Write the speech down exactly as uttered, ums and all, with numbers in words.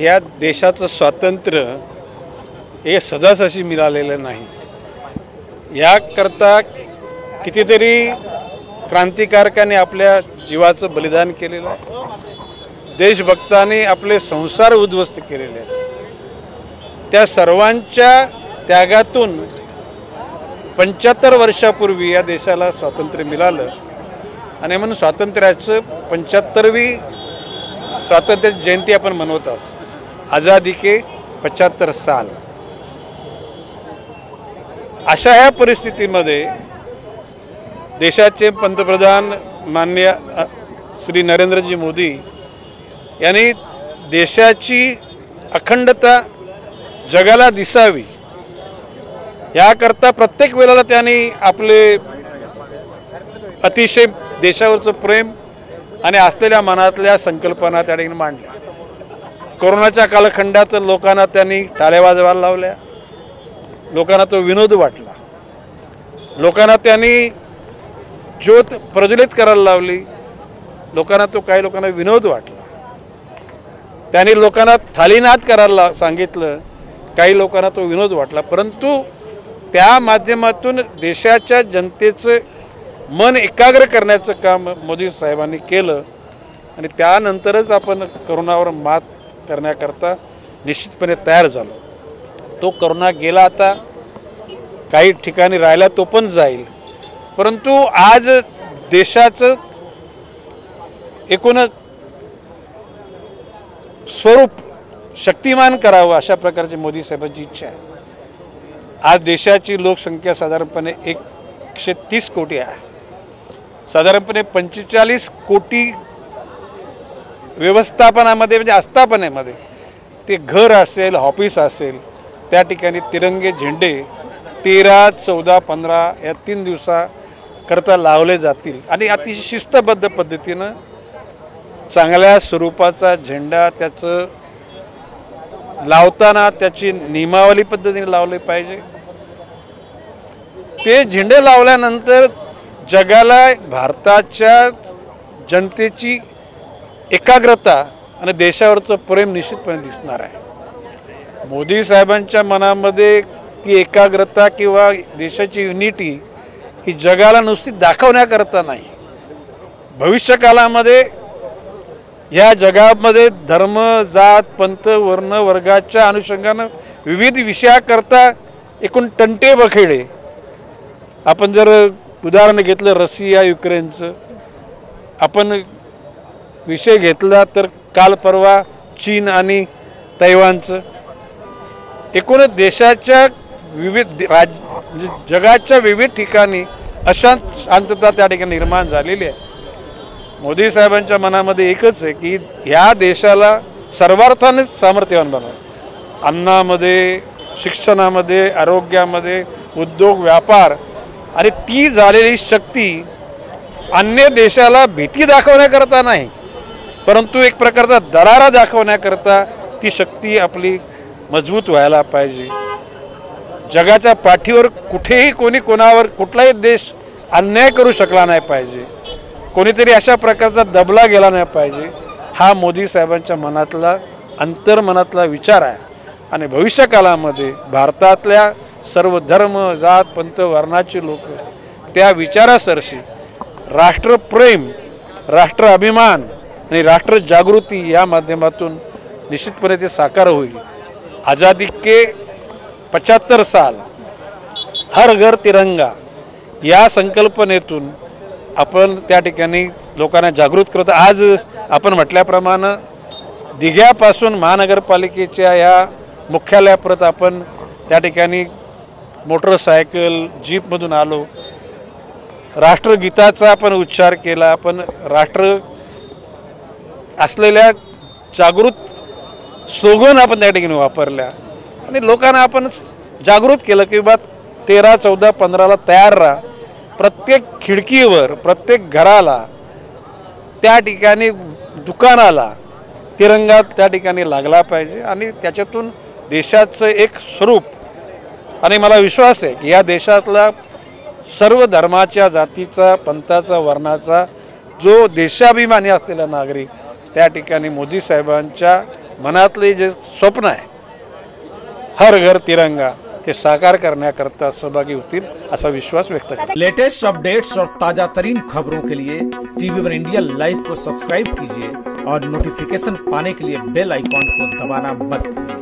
या देशाचं स्वातंत्र्य हे सहजासहजी मिळालेलं नाही। याकरता कितीतरी क्रांतिकारकांनी आपल्या जीवाचं बलिदान केलेलं आहे, देशभक्तांनी आपले संसार उद्ध्वस्त केलेले आहेत। त्या सर्वांच्या त्यागातून पंच्याहत्तर वर्षापूर्वी या देशाला स्वातंत्र्य मिळालं आणि म्हणून स्वातंत्र्याचं पंच्याहत्तरवी स्वातंत्र्य जयंती आपण मनवत आहोत, आझादी के पचहत्तर साल। अशा ह्या परिस्थितीमध्ये देशाचे पंतप्रधान माननीय श्री नरेंद्रजी मोदी यांनी देशाची अखंडता जगाला दिसावी याकरता प्रत्येक वेळेला त्यांनी आपले अतिशय देशावरचं प्रेम आणि असलेल्या मनातल्या संकल्पना त्या ठिकाणी मांडल्या। कोरोनाच्या कालखंडात लोकांना त्यांनी टाळ्या वाजवायला लावल्या, लोकांना तो विनोद वाटला, लोकांना त्यांनी ज्योत प्रज्वलित करायला लावली, लोकांना तो काही लोकांना विनोद वाटला। त्यांनी लोकांना थालीनाद करायला सांगितलं, काही लोकांना तो विनोद वाटला, परंतु त्या माध्यमातून देशाच्या जनतेचं मन एकाग्र करण्याचं काम मोदी साहेबांनी केलं आणि त्यानंतरच आपण करोनावर मात करण्याकरता निश्चितपणे तयार झालो। तो करोना गेला, आता काही ठिकाणी राहिला, तो पण जाईल, परंतु आज देशाचं एकूण स्वरूप शक्तिमान करावं अशा प्रकारची मोदी साहेबांची इच्छा आहे। आज देशाची लोकसंख्या साधारणपणे एकशे तीस कोटी आहे, साधारणपणे पंचेचाळीस कोटी व्यवस्थापनामध्ये म्हणजे आस्थापनेमध्ये ते घर असेल, ऑफिस असेल, त्या ठिकाणी तिरंगे झेंडे तेरा चौदा पंधरा या तीन दिवसाकरता लावले जातील आणि अतिशय शिस्तबद्ध पद्धतीनं चांगल्या स्वरूपाचा झेंडा त्याचं लावताना त्याची नियमावली पद्धतीने लावले पाहिजे। ते झेंडे लावल्यानंतर जगाला भारताच्या जनतेची एकाग्रता आणि देशावरचं प्रेम निश्चितपणे दिसणार आहे। मोदी साहेबांच्या मनामध्ये ती एकाग्रता किंवा देशाची युनिटी ही जगाला नुसती दाखवण्याकरता नाही, भविष्यकालामध्ये या जगामध्ये धर्म, जात, पंथ, वर्ण, वर्गाच्या अनुषंगानं विविध विषयाकरता एकूण टंटे बखेडे, आपण जर उदाहरण घेतलं रशिया युक्रेनचं, आपण विषय घेतला तर काल परवा चीन आणि तैवानचं, एकूण देशाच्या विविध राज जगाच्या विविध ठिकाणी अशांत शांतता त्या ठिकाणी निर्माण झालेली आहे। मोदी साहेबांच्या मनामध्ये एकच आहे की ह्या देशाला सर्वार्थाने सामर्थ्यवान बनवावं, अन्नामध्ये, शिक्षणामध्ये, आरोग्यामध्ये, उद्योग, व्यापार, आणि ती झालेली शक्ती अन्य देशाला भीती दाखवण्याकरता नाही, परंतु एक प्रकारचा दरारा दाखवण्याकरता ती शक्ती आपली मजबूत व्हायला पाहिजे। जगाच्या पाठीवर कुठेही कोणी कोणावर कुठलाही देश अन्याय करू शकला नाही पाहिजे, कोणीतरी अशा प्रकारचा दबला गेला नाही पाहिजे, हा मोदी साहेबांच्या मनातला अंतर्मनातला विचार आहे। आणि भविष्यकालामध्ये भारतातल्या सर्व धर्म, जात, पंथ, वर्णाचे लोक त्या विचारासरशी राष्ट्रप्रेम, राष्ट्र अभिमान आणि राष्ट्र जागृती या माध्यमातून निश्चितपणे ते साकार होईल। आज़ादी के पचहत्तर साल, हर घर तिरंगा या संकल्पनेतून आपण त्या ठिकाणी लोकांना जागृत करतो। आज आपण म्हटल्याप्रमाणे दिघ्यापासून महानगरपालिकेच्या या मुख्यालयापर्यंत आपण त्या ठिकाणी मोटरसायकल, जीपमधून आलो, राष्ट्रगीताचा आपण उच्चार केला, आपण राष्ट्र असलेल्या जागृत स्लोगन आपण त्या ठिकाणी वापरल्या आणि लोकांना आपण जागृत केलं की बा तेरा चौदा पंधराला तयार राहा, प्रत्येक खिडकीवर, प्रत्येक घराला, त्या ठिकाणी दुकानाला तिरंगा त्या ठिकाणी लागला पाहिजे आणि त्याच्यातून देशाचं एक स्वरूप, आणि मला विश्वास आहे की या देशातला सर्व धर्माच्या, जातीचा, पंथाचा, वर्णाचा जो देशाभिमानी असलेला नागरिक त्या ठिकाणी मोदी साहेबांच्या मनातले जे स्वप्न आहे हर घर तिरंगा ते साकार करण्याकरता सहभागी होतील असा विश्वास व्यक्त करतो। लेटेस्ट अपडेट्स और ताजा तरीन खबरों के लिए टीवी वन इंडिया लाइव को सब्सक्राइब कीजिए और नोटिफिकेशन पाने के लिए बेल आइकॉन को दबाना मत भूलिए।